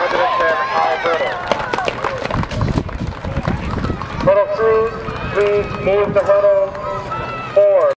President Al Brittle. Hurdle 3, please move the hurdle